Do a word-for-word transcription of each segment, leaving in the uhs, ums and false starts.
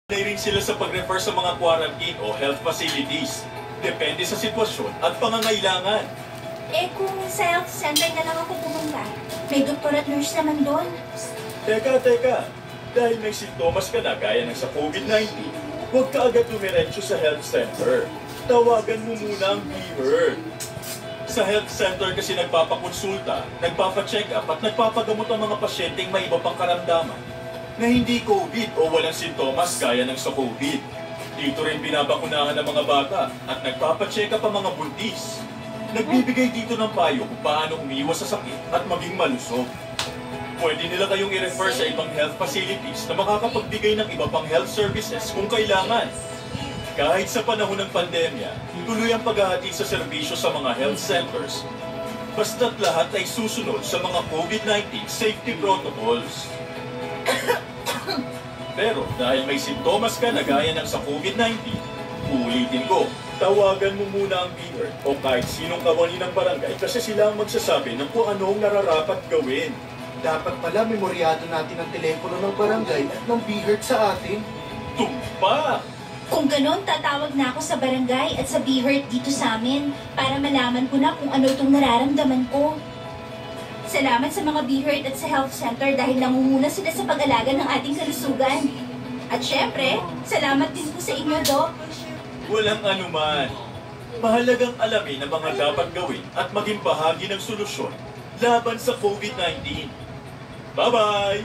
rin sila sa pag-refer sa mga quarantine o health facilities. Depende sa sitwasyon at pangangailangan. Eh kung sa health center na lang ako pumunta, may doktor at nurse naman doon. Teka, teka. Dahil may sintomas ka na gaya ng sa COVID nineteen, huwag ka agad lumirensyo sa health center. Tawagan mo muna ang B-Herd. Sa health center kasi nagpapakonsulta, nagpapacheck up at nagpapagamot ang mga pasyenteng may iba pang karamdaman na hindi COVID o walang sintomas gaya ng sa COVID. Dito rin binabakunahan ng mga bata at nagpapacheck up ang mga buntis. Nagbibigay dito ng payo kung paano umiwas sa sakit at maging malusog. Pwede nila kayong i-refer sa ibang health facilities na makakapagbigay ng iba pang health services kung kailangan. Kahit sa panahon ng pandemya, tuloy ang paghahatid sa serbisyo sa mga health centers. Basta't lahat ay susunod sa mga COVID nineteen safety protocols. Pero dahil may sintomas ka na gaya ng sa COVID nineteen, ulitin ko, tawagan mo muna ang B-Herd o kahit sinong kawani ng barangay kasi sila ang magsasabi ng kung anong nararapat gawin. Dapat pala memoryado natin ang telepono ng barangay at ng B-Herd sa atin. Tumpa! Kung ganon, tatawag na ako sa barangay at sa B-Herd dito sa amin para malaman ko na kung ano itong nararamdaman ko. Salamat sa mga B-Herd at sa health center dahil nangunguna sila sa pag-alaga ng ating kalusugan. At syempre, salamat din po sa inyo, Doc. Walang anuman. Mahalagang alamin ang mga dapat gawin at maging bahagi ng solusyon laban sa COVID nineteen. Bye-bye!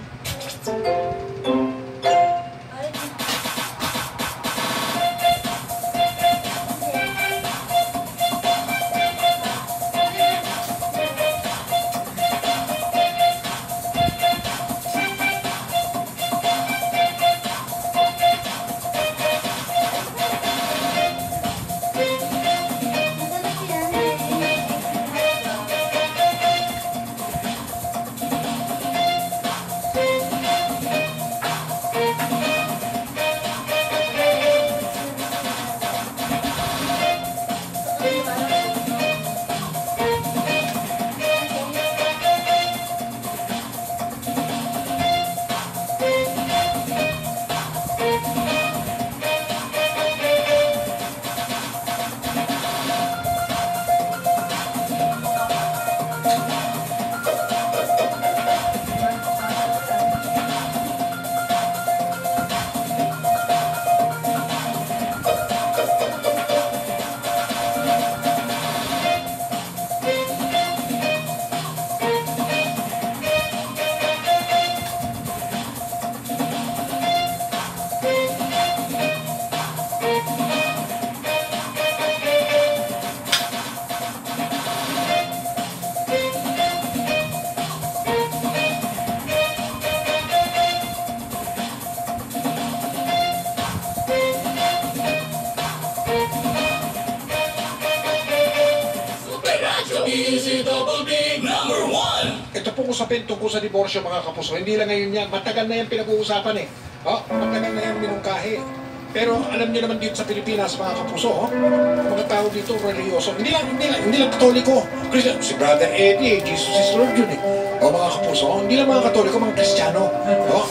Ito pong usapin tungkol sa diborsyo, mga kapuso. Hindi lang ngayon yan. Matagal na yan pinag-uusapan eh. Oh, matagal na yan minungkahi. Pero alam niyo naman dito sa Pilipinas, mga kapuso, oh, mga tao dito religyoso. Hindi lang, hindi lang, hindi lang Katoliko. Christian, si Brother Eddie, Jesus is Lord yun eh. O mga kapuso, oh, hindi lang mga Katoliko, mga Kristiyano. Oh,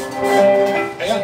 ayan.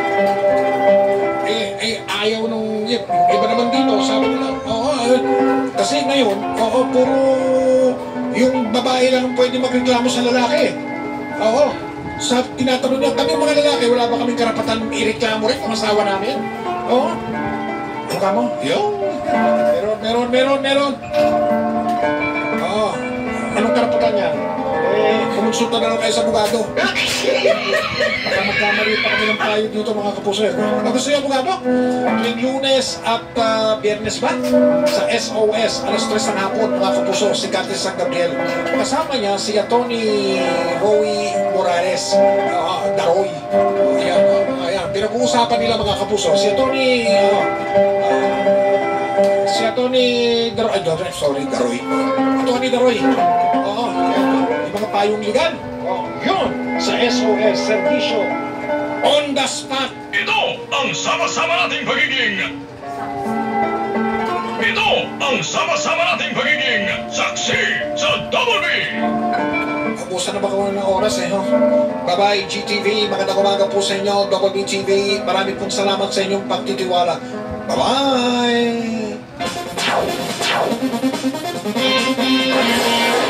Eh, eh, ayaw nung, eh, iba naman dito, sabi nila, oo, eh, kasi ngayon, oo, puro yung babae lang pwede magreklamo sa lalaki. Oo. Sa tinatanong niya, kami mga lalaki, wala ba kaming karapatan ireklamo rin ang asawa namin? Oo. Ano ka mo? Yo. Meron, meron, meron, meron. Oo. Anong karapatan niya? Eh, kumonsulta na lang kayo sa abogado. Baka magkamali pa kami ng payo dito, mga kapuso. Ano gusto niyo, abogado? Tuwing Lunes at uh, Biyernes ba? Sa S O S, alas tres ng hapon, mga kapuso, si Cathy San Gabriel. Kasama niya si Atty. Roy Morales, uh, Daroy. Ayan, uh, ayan. Pinag-uusapan nila, mga kapuso. Si Atty. Uh, uh, si Atty. Daroy, uh, sorry, Daroy. Atty. Daroy. Oo, yung mga payong legal. Oh, yun, sa S O S, servisyo. On the spot. Ito ang sama-sama nating pagiging Ito ang sama-sama nating pagiging saksi sa Double B. naubusan na ba ko ng oras eh, ho? Bye-bye, G T V. Magandang umaga po sa inyo, Double B T V. Maraming pong salamat sa inyong pagtitiwala. Bye-bye!